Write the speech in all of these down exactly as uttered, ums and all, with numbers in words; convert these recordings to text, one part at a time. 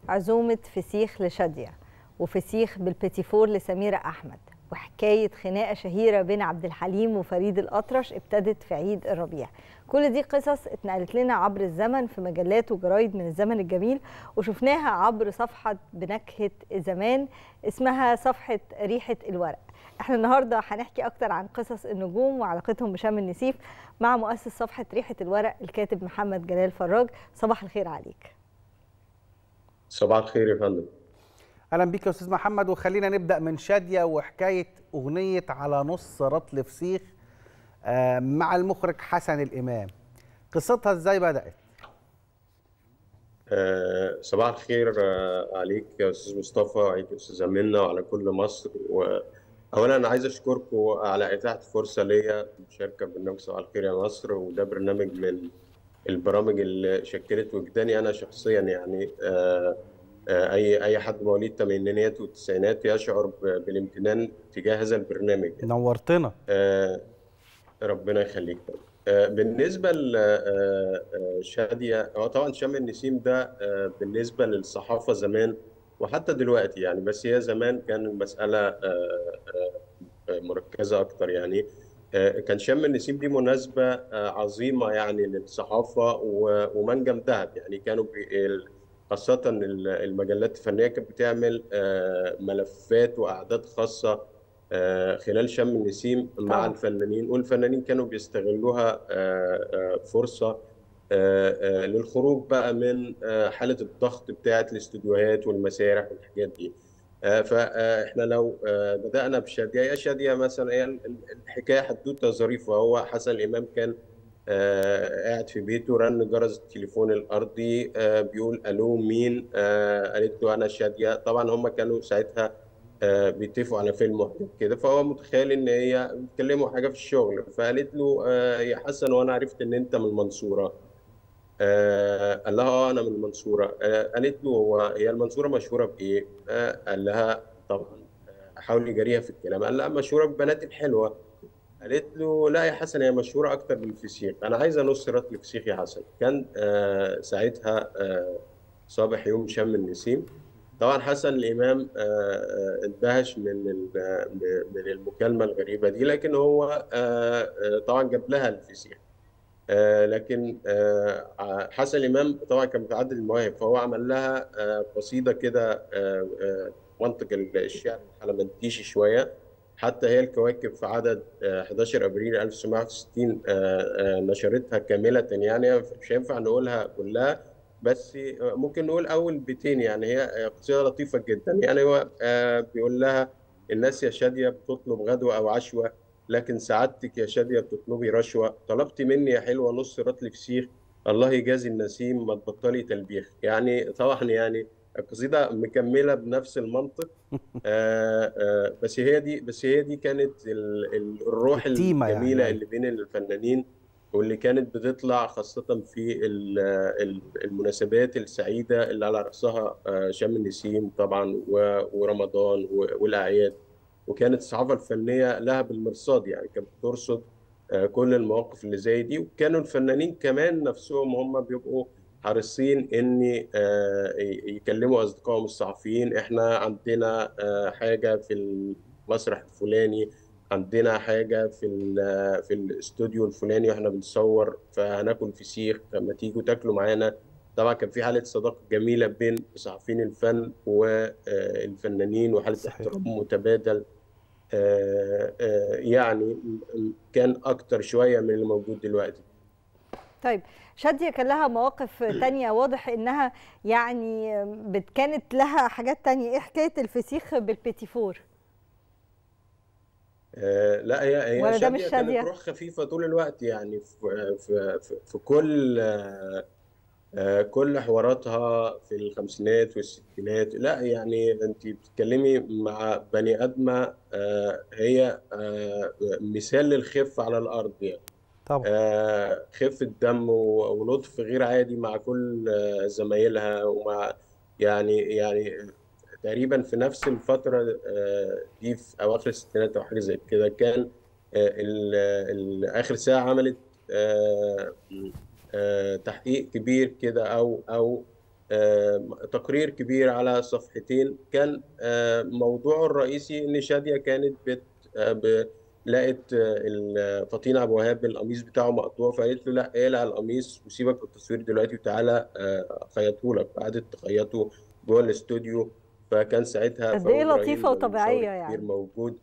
عزومة فسيخ لشادية، وفسيخ بالبيتيفور لسميرة أحمد، وحكاية خناقة شهيرة بين عبد الحليم وفريد الأطرش ابتدت في عيد الربيع. كل دي قصص اتنقلت لنا عبر الزمن في مجلات وجرايد من الزمن الجميل، وشفناها عبر صفحة بنكهة زمان اسمها صفحة ريحة الورق. احنا النهاردة هنحكي أكتر عن قصص النجوم وعلاقتهم بشم النسيف مع مؤسس صفحة ريحة الورق الكاتب محمد جلال فراج. صباح الخير عليك. صباح الخير يا فندم. اهلا بيك يا استاذ محمد، وخلينا نبدا من شاديه وحكايه اغنيه على نص رطل فسيخ مع المخرج حسن الامام. قصتها ازاي بدات؟ أه صباح الخير أه عليك يا استاذ مصطفى وعليك يا استاذ منى وعلى كل مصر. واولا انا عايز اشكركم على اتاحه فرصه ليا المشاركه برنامج صباح الخير يا مصر، وده برنامج من البرامج اللي شكلت وجداني انا شخصيا. يعني أه اي اي حد مواليد الثمانينات والتسعينات يشعر بالامتنان تجاه هذا البرنامج. نورتنا. آه ربنا يخليك. آه بالنسبه لشاديه، هو طبعا شم النسيم ده آه بالنسبه للصحافه زمان وحتى دلوقتي يعني، بس هي زمان كان المساله آه آه مركزه اكتر. يعني آه كان شم النسيم دي مناسبه آه عظيمه يعني للصحافه ومنجم ذهب. يعني كانوا خاصة المجلات الفنية كانت بتعمل ملفات وأعداد خاصة خلال شم النسيم مع الفنانين، والفنانين كانوا بيستغلوها فرصة للخروج بقى من حالة الضغط بتاعة الاستوديوهات والمسارح والحاجات دي. فاحنا لو بدأنا بشادية، يا شادية مثلا هي الحكاية حدوتة ظريفة. هو حسن الإمام كان آه قاعد في بيته، رن جرس التليفون الارضي، آه بيقول الو مين؟ آه قالت له انا شاديه. طبعا هم كانوا ساعتها آه بيتفقوا على فيلم واحد كده، فهو متخيل ان هي بيتكلموا حاجه في الشغل. فقالت له آه يا حسن وانا عرفت ان انت من المنصوره. آه قال لها اه انا من المنصوره. آه قالت له هو هي المنصوره مشهوره بايه؟ آه قال لها طبعا حاول يجاريها في الكلام، قال لها مشهوره بالبنات الحلوه. قالت له لا يا حسن هي مشهوره اكتر بالفسيخ، انا عايزه نص رطل فسيخ يا حسن. كان آه ساعتها آه صباح يوم شم النسيم. طبعا حسن الامام آه اندهش من من المكالمه الغريبه دي، لكن هو آه طبعا جاب لها الفسيخ. آه لكن آه حسن الامام طبعا كان متعدد المواهب، فهو عمل لها آه قصيده كده آه آه منطق الشعر الحلمنتيشي شويه. حتى هي الكواكب في عدد حداشر ابريل ألف وتسعمائة وواحد وستين نشرتها كامله. يعني مش هينفع نقولها كلها، بس ممكن نقول اول بيتين. يعني هي قصيده لطيفه جدا. يعني هو بيقول لها الناس يا شاديه بتطلب غدوه او عشوه، لكن سعادتك يا شاديه بتطلبي رشوه. طلبت مني يا حلوه نص رطل فسيخ، الله يجازي النسيم ما تبطلي تلبيخ. يعني طبعا يعني القصيده مكمله بنفس المنطق. آه آه بس هي دي بس هي دي كانت ال ال الروح التيمة الجميله يعني. اللي بين الفنانين، واللي كانت بتطلع خاصه في المناسبات السعيده اللي على راسها آه شم النسيم طبعا ورمضان والاعياد. وكانت الصحافه الفنيه لها بالمرصاد، يعني كانت بترصد آه كل المواقف اللي زي دي. وكانوا الفنانين كمان نفسهم هم بيبقوا حريصين ان يكلموا اصدقائهم الصحفيين. احنا عندنا حاجه في المسرح الفلاني، عندنا حاجه في في الاستوديو الفلاني واحنا بنصور، فهناكل فسيخ لما تيجوا تاكلوا معانا. طبعا كان في حاله صداقه جميله بين صحفيين الفن والفنانين وحاله صحيح. احترام متبادل. يعني كان اكتر شويه من اللي موجود دلوقتي. طيب شادية كان لها مواقف تانية، واضح انها يعني كانت لها حاجات تانية. ايه حكاية الفسيخ بالبيتيفور؟ آه لا هي هي ولا ده مش شادية كانت شادية؟ روح خفيفة طول الوقت. يعني في في في, في كل آه آه كل حواراتها في الخمسينات والستينات. لا يعني انت بتتكلمي مع بني ادمة آه هي آه مثال للخف على الارض. يعني طبعا. آه خفة دم ولطف غير عادي مع كل آه زمايلها. ومع يعني يعني تقريبا في نفس الفترة دي في أواخر الستينات أو حاجة زي كده، كان ال- ال- آخر ساعة عملت تحقيق كبير كده، أو أو تقرير كبير على صفحتين. كان موضوعه الرئيسي ان شاديه كانت بت لقت فاطين عبد الوهاب القميص بتاعه مقطوع، فقالت له لا اقلع القميص وسيبك من التصوير دلوقتي وتعالى اخيطه لك. فقعدت تخيطه جوه الاستوديو. فكان ساعتها قد ايه فاروق لطيفه إبراهيم وطبيعيه المصور الكبير يعني. موجود.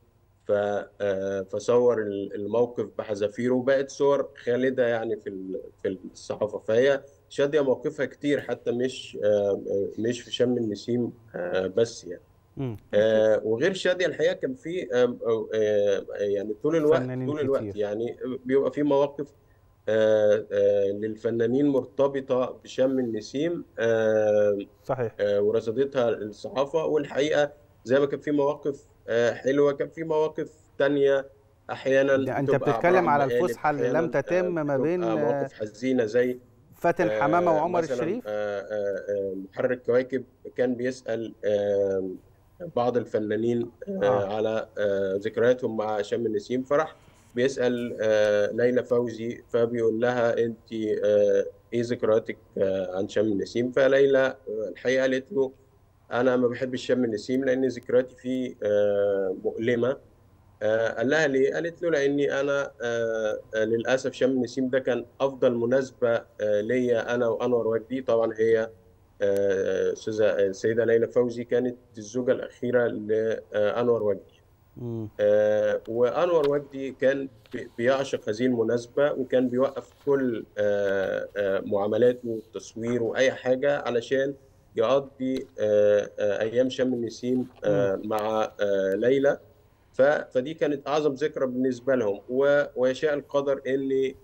فصور الموقف بحذافيره وبقت صور خالده يعني في في الصحافه. فهي شاديه موقفها كتير، حتى مش مش في شم النسيم بس يعني. آه وغير شاديه الحقيقه كان في آه آه يعني طول الوقت طول الوقت كتير. يعني بيبقى في مواقف آه آه للفنانين مرتبطه بشم النسيم. آه صحيح. آه ورصدتها الصحافه. والحقيقه زي ما كان في مواقف آه حلوه، كان في مواقف تانية احيانا انت بتبقى عباره بتتكلم عن على مقالب، الفسحه اللي لم احيانا تتم ما بتبقى بين مواقف حزينه زي فاتن حمامه آه وعمر مثلا الشريف. آه آه محرك كواكب كان بيسأل آه بعض الفنانين آه آه. على آه ذكرياتهم مع شم النسيم. فرح بيسأل آه ليلى فوزي، فبيقول لها انت آه ايه ذكرياتك آه عن شم النسيم؟ فليلى آه الحقيقه قالت له انا ما بحبش شم النسيم لان ذكرياتي فيه آه مؤلمه. آه قال لها ليه؟ قالت له لاني انا آه آه للاسف شم النسيم ده كان افضل مناسبه آه ليا انا وانور وجدي. طبعا هي استاذه السيده ليلى فوزي كانت الزوجه الاخيره لانور وجدي. آه وانور وجدي كان بيعشق هذه المناسبه، وكان بيوقف كل آه آه معاملاته والتصوير واي حاجه علشان يقضي آه آه ايام شم النسيم آه مع آه ليلى. فدي كانت اعظم ذكرى بالنسبه لهم. ويشاء القدر ان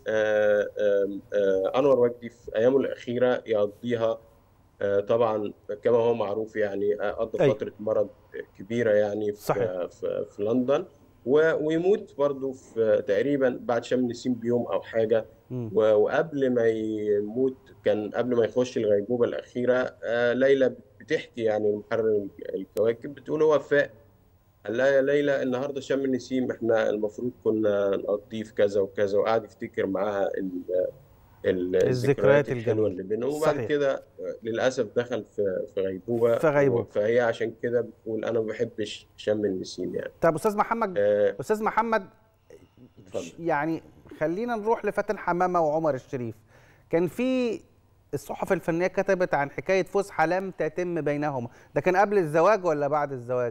انور وجدي في ايامه الاخيره يقضيها طبعا كما هو معروف يعني قضى فتره مرض كبيره يعني في صحيح. في, في لندن، ويموت برضه في تقريبا بعد شم النسيم بيوم او حاجه. وقبل ما يموت كان قبل ما يخش الغيبوبه الاخيره ليلى بتحكي يعني المحرر الكواكب بتقول هو فاق قال لها يا ليلى النهارده شم النسيم احنا المفروض كنا نقضيه في كذا وكذا، وقعد يفتكر معاها الذكريات الحلوه اللي بينهم. وبعد كده للاسف دخل في في غيبوبه. في غيبوبه. فهي عشان كده بتقول انا ما بحبش شم النسيم يعني. طب استاذ محمد آه استاذ محمد اتفضل. يعني خلينا نروح لفاتن حمامه وعمر الشريف. كان في الصحف الفنيه كتبت عن حكايه فسحه لم تتم بينهما، ده كان قبل الزواج ولا بعد الزواج؟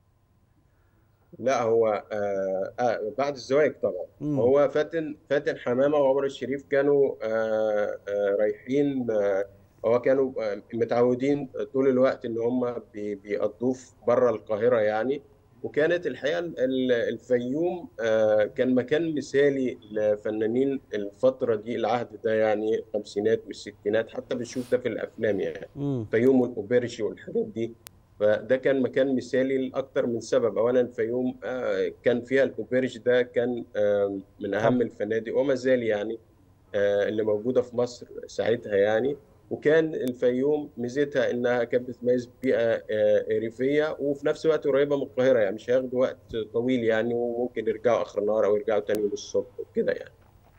لا هو آه آه بعد الزواج طبعا. مم. هو فاتن فاتن حمامه وعمر الشريف كانوا آه آه رايحين آه هو كانوا آه متعودين طول الوقت ان هم بيقضوه بره القاهره يعني. وكانت الحقيقه الفيوم آه كان مكان مثالي لفنانين الفتره دي العهد ده يعني الخمسينات والستينات، حتى بنشوف ده في الافلام يعني. مم. فيوم والاوبرجي والحاجات دي. فده كان مكان مثالي لأكثر من سبب. أولا الفيوم كان فيها الأوبرج ده كان من أهم الفنادق وما زال يعني اللي موجودة في مصر ساعتها يعني. وكان الفيوم ميزتها إنها كانت بتميز بيئة ريفية وفي نفس الوقت قريبة من القاهرة، يعني مش هياخدوا وقت طويل يعني، وممكن يرجعوا آخر النهار أو يرجعوا تاني يوم الصبح وكده يعني.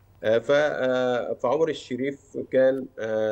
فعمر الشريف كان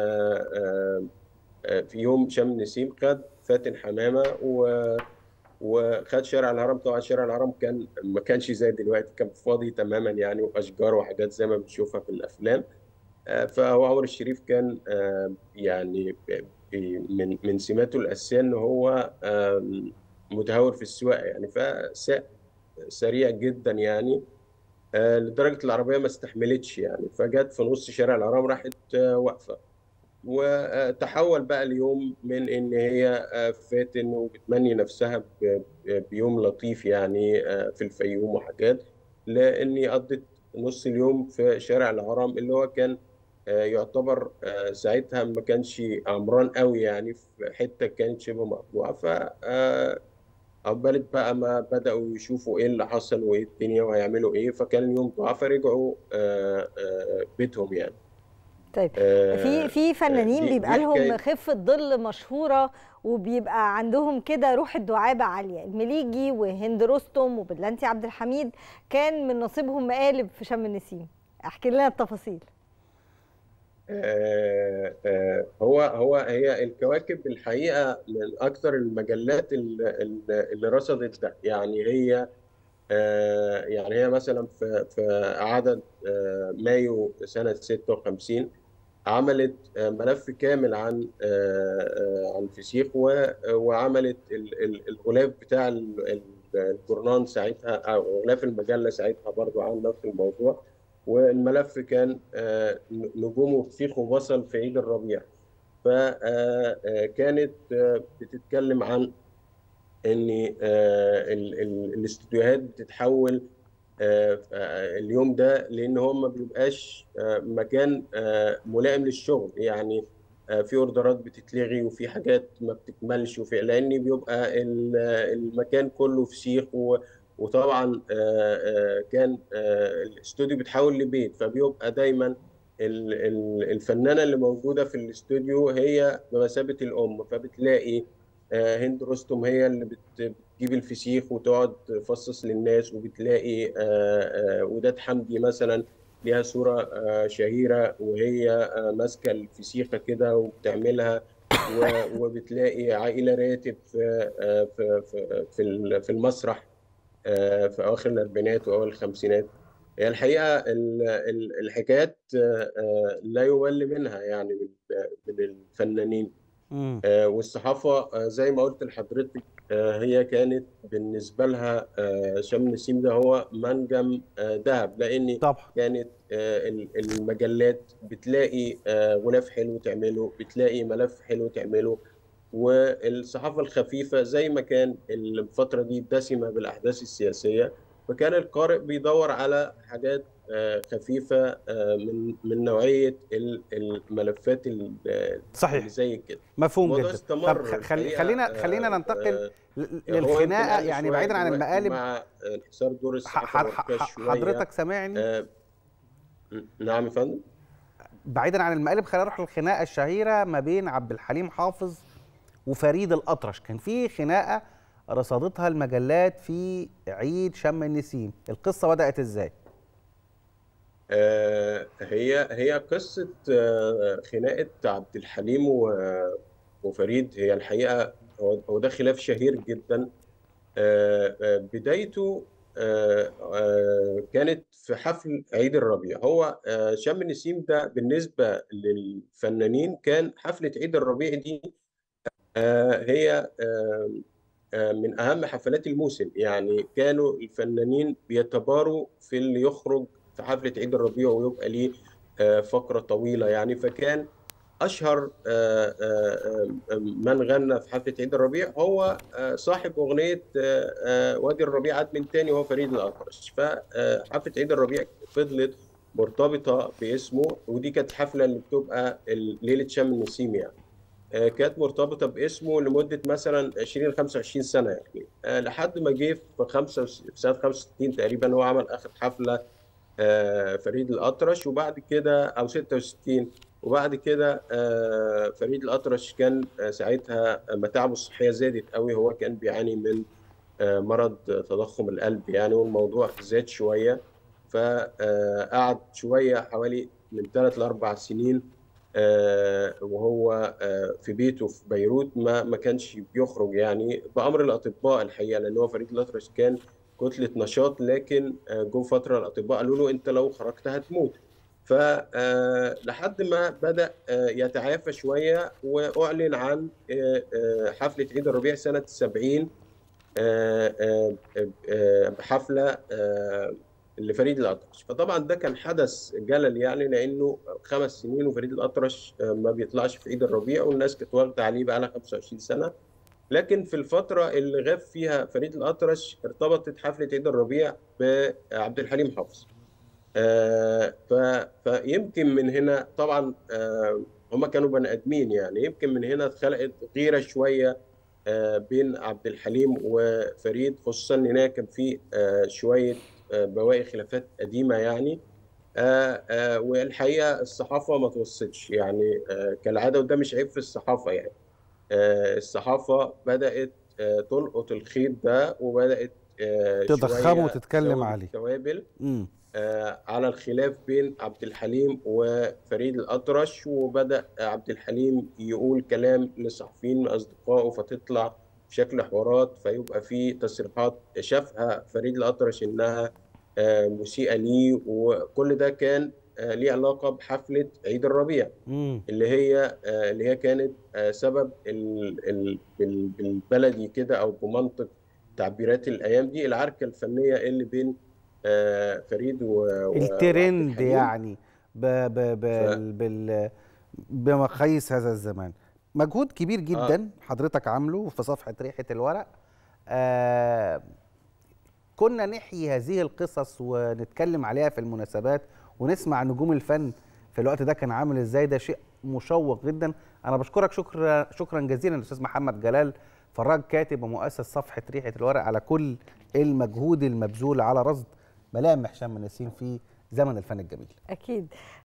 في يوم شم النسيم خد فاتن حمامه و... وخد شارع الهرم. طبعا شارع الهرم كان ما كانش زي دلوقتي، كان فاضي تماما يعني، واشجار وحاجات زي ما بنشوفها في الافلام. فهو عمر الشريف كان يعني من من سماته الاساسيه ان هو متهور في السواقه يعني، فساق سريع جدا يعني لدرجه العربيه ما استحملتش يعني، فجت في نص شارع الهرم راحت واقفه. وتحول بقى اليوم من ان هي فاتن وبتمني نفسها بيوم لطيف يعني في الفيوم وحاجات، لاني قضت نص اليوم في شارع الهرم اللي هو كان يعتبر ساعتها ما كانش عمران قوي يعني، في حته كانت شبه مقطوعه. ف عقبالة بقى ما بدأوا يشوفوا ايه اللي حصل وايه الدنيا وهيعملوا ايه، فكان اليوم ضعاف فرجعوا بيتهم يعني. طيب في في فنانين بيبقى لهم خفه ظل مشهوره وبيبقى عندهم كده روح الدعابه عاليه، المليجي وهند رستم وبدلانتي عبد الحميد كان من نصيبهم مقالب في شم النسيم، احكي لنا التفاصيل. آه، آه، هو هو هي الكواكب الحقيقة من أكثر المجلات ال- ال- اللي رصدت ده. يعني هي آه، يعني هي مثلا في في عدد آه، مايو سنة ستة وخمسين عملت آه، ملف كامل عن آه، آه، عن الفسيخ، و- وعملت ال- ال- الغلاف بتاع ال- ال- الجورنان ساعتها، أو غلاف المجلة ساعتها برضو عن نفس الموضوع. والملف كان آه، نجوم وفسيخ وبصل في عيد الربيع. فكانت بتتكلم عن ان آه، ال- ال- الاستوديوهات بتتحول آه، آه، اليوم ده، لان هو ما بيبقاش آه، مكان آه، ملائم للشغل. يعني آه، في اوردرات بتتلغي، وفي حاجات ما بتكملش، وفي لان بيبقى ال- المكان كله فسيخ. و- وطبعا آه، آه، كان آه، الاستوديو بيتحول لبيت، فبيبقى دايما ال- ال- الفنانة اللي موجودة في الاستوديو هي بمثابة الأم. فبتلاقي آه، هند رستم هي اللي بت- بتجيب الفسيخ وتقعد تفصص للناس. وبتلاقي آه، آه، وداد حمدي مثلا ليها صورة آه، شهيرة وهي آه، ماسكة الفسيخة كده وبتعملها. و- وبتلاقي عائلة راتب في آه، في في في ال- في المسرح آه، في أواخر الأربعينات وأوائل الخمسينات. هي الحقيقة ال- ال- الحكايات آه، آه، لا يمل منها يعني من من الفنانين. امم. آه، والصحافة آه، زي ما قلت لحضرتك آه، هي كانت بالنسبة لها آه، شم النسيم ده هو منجم آه، ذهب. لأن طبعا. كانت آه، ال- المجلات بتلاقي آه، غلاف حلو تعمله، بتلاقي ملف حلو تعمله. والصحافة الخفيفة زي ما كان الفترة دي دسمة بالأحداث السياسية، فكان القارئ بيدور على حاجات آه، خفيفة آه، من من نوعية ال- الملفات ال- اللي صحيح. زي كده. مفهوم الموضوع جدا. طب استمر خ- خلي الحقيقة خلينا خلينا آه، ننتقل آه، ل- هو يمكن للخناقه، قل يعني شوية بعيدا عن دلوقتي المقالب. مع انحسار دور ح- الصحافة ح- الورقية ح- شوية. حضرتك سامعني؟ آه، نعم يا فندم. بعيدا عن المقالب، خلينا نروح للخناقه الشهيره ما بين عبد الحليم حافظ وفريد الأطرش. كان في خناقه رصدتها المجلات في عيد شم النسيم، القصه بدات ازاي؟ آه، هي هي قصة آه، خناقة عبد الحليم و- وفريد. هي الحقيقة هو هو ده خلاف شهير جدا. آه، آه، بدايته آه، آه، كانت في حفل عيد الربيع. هو آه، شم النسيم ده بالنسبة للفنانين كان حفلة عيد الربيع دي آه، هي آه، آه، من أهم حفلات الموسم. يعني كانوا الفنانين بيتباروا في اللي يخرج في حفلة عيد الربيع ويبقى ليه آه، فقرة طويلة. يعني فكان أشهر آه، آه، آه، من غنى في حفلة عيد الربيع هو آه، صاحب أغنية آه، آه، وادي الربيع عاد من تاني، وهو فريد الأطرش. فحفلة عيد الربيع فضلت مرتبطة باسمه، ودي كانت الحفلة اللي بتبقى ليلة شم النسيم. يعني آه، كانت مرتبطة باسمه لمدة مثلا عشرين ل خمسة وعشرين سنة. يعني آه، لحد ما جه في خمسة وس- في سنة خمسة وستين تقريبا هو عمل آخر حفلة آه، فريد الأطرش. وبعد كده أو ستة وستين، وبعد كده آه، فريد الأطرش كان آه، ساعتها متاعبه الصحية زادت قوي. هو كان بيعاني من آه، مرض تضخم القلب يعني، والموضوع زاد شوية. فقعد شوية حوالي من ثلاث لأربع سنين آه، وهو آه، في بيته في بيروت. ما ما كانش بيخرج يعني بأمر الأطباء الحقيقة، لأن هو فريد الأطرش كان كتلة نشاط. لكن آه، جو فترة الأطباء قالوا له أنت لو خرجت هتموت. فلحد ما بدأ آه، يتعافى شوية، وأعلن عن آه، آه، حفلة عيد الربيع سنة سبعين آه، آه، آه، بحفلة آه، لفريد الأطرش. فطبعا ده كان حدث جلل يعني، لأنه خمس سنين وفريد الأطرش آه، ما بيطلعش في عيد الربيع، والناس كانت واخدة عليه بقى لها خمسة وعشرين سنة. لكن في الفترة اللي غاب فيها فريد الأطرش ارتبطت حفلة عيد الربيع بعبد الحليم حافظ. آه، ف- فيمكن من هنا طبعا آه، هما كانوا بني آدمين. يعني يمكن من هنا اتخلقت غيرة شوية آه، بين عبد الحليم وفريد، خصوصا ان هناك كان في آه، شويه آه، بواقي خلافات قديمه يعني. آه، آه، والحقيقه الصحافه ما توصتش يعني آه، كالعاده، وده مش عيب في الصحافه يعني. آه، الصحافه بدات آه، تلقط الخيط ده، وبدات آه، تضخمه شويه وتتكلم تزود عليه. التوابل. امم. على الخلاف بين عبد الحليم وفريد الأطرش، وبدأ عبد الحليم يقول كلام للصحفيين من أصدقائه فتطلع بشكل حوارات، فيبقى في تصريحات شافها فريد الأطرش إنها مسيئة ليه، وكل ده كان ليه علاقة بحفلة عيد الربيع مم. اللي هي اللي هي كانت سبب بالبلدي كده أو بمنطق تعبيرات الأيام دي العركة الفنية اللي بين فريد وعبد الترند الحليم يعني ب ب ب ف... بال بمقاييس هذا الزمان. مجهود كبير جدا آه. حضرتك عامله في صفحة ريحة الورق. آه كنا نحيي هذه القصص ونتكلم عليها في المناسبات ونسمع نجوم الفن في الوقت ده كان عامل ازاي. ده شيء مشوق جدا. انا بشكرك شكرا شكرا جزيلا الاستاذ محمد جلال فراج، كاتب ومؤسس صفحة ريحة الورق، على كل المجهود المبذول على رصد ملامح شم النسيم في زمن الفن الجميل. أكيد.